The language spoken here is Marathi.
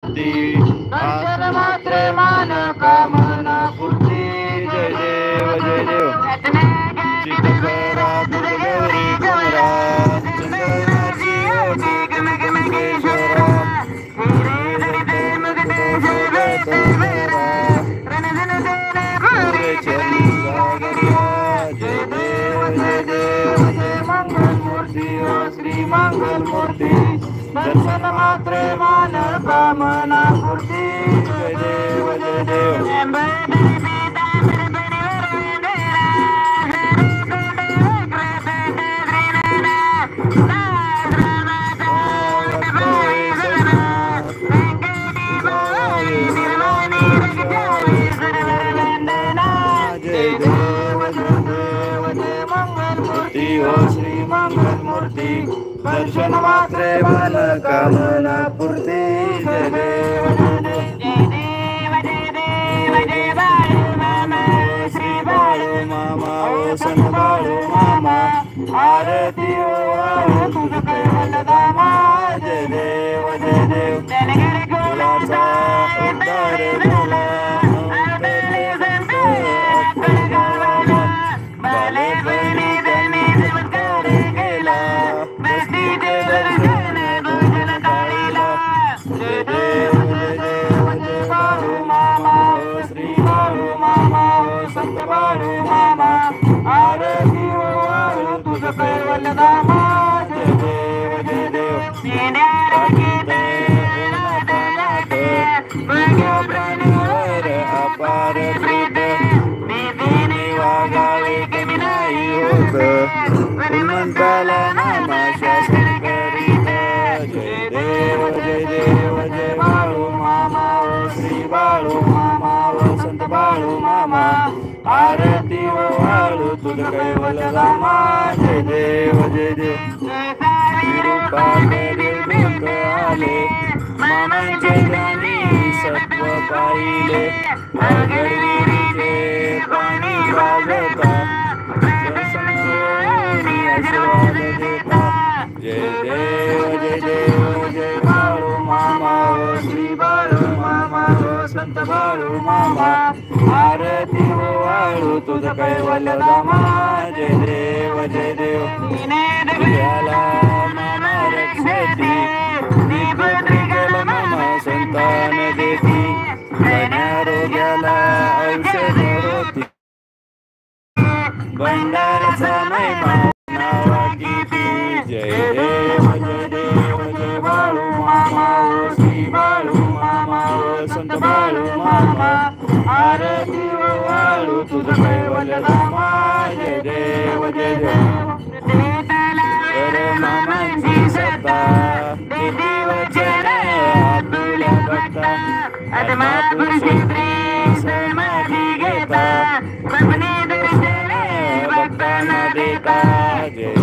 मूर्ती दर्शन मात्रे मान कामना पूर्ती जय देव जय देव चितकरा दुर्गौरी कुमरा चंदनाची ओटी गंगेश्वरा श्री मंगल मूर्ति दर्शन मात्रे मान कामना पूर्ति जय देव जय देव श्री मंगल मूर्ति दर्शन मात्रे मान कामना पूर्ति जय देव जय देव जय बाळू मामा श्री बाळू मामा ओ सन बाळू मामा आरती ओ तुझ कैवल्य धामा जय देव जय देव गुलाचा उद्धार झाला आरती ओ तुझ कैवल्य धामा जय देव जय देव अपार प्रीत निधीने वागावे कमी नाही होत हनुमंताला नामा शासन करीत जय देव जय बाळू मामा ओ श्री बाळू मामा ओ संत बाळू मामा आरती ओ वाळू तुझ कैवल्य धामा जय देव जय देव आले मामांचे ज्ञानी सत्व पाहिले अगडविरीचे पाणी वाजवता आशीर्वाद देता जय देव जय बाळू मामा ओ श्री बाळू मामा ओ संत बाळू मामा आरती ओ वाळू तुझ कैवल्य धामा जय देव जय देव तुझ्याला मामा रक्षती निपत्रिकेल मामा संतान देती अनारोग्याला औषध होती भंडारचा महिमा नावा किती जय देव जय बाळू मामा ओ श्री बाळू मामा ओ संत बाळू मामा आरती ओ वाळू तुझ कैवल्य धामा जय देव जय देव मामांची सत्ता देती वचन आपल्या भक्ता आत्मा पुरुषी स्त्री समाधी घेता स्वप्ने दर्शन भक्तांना देता जय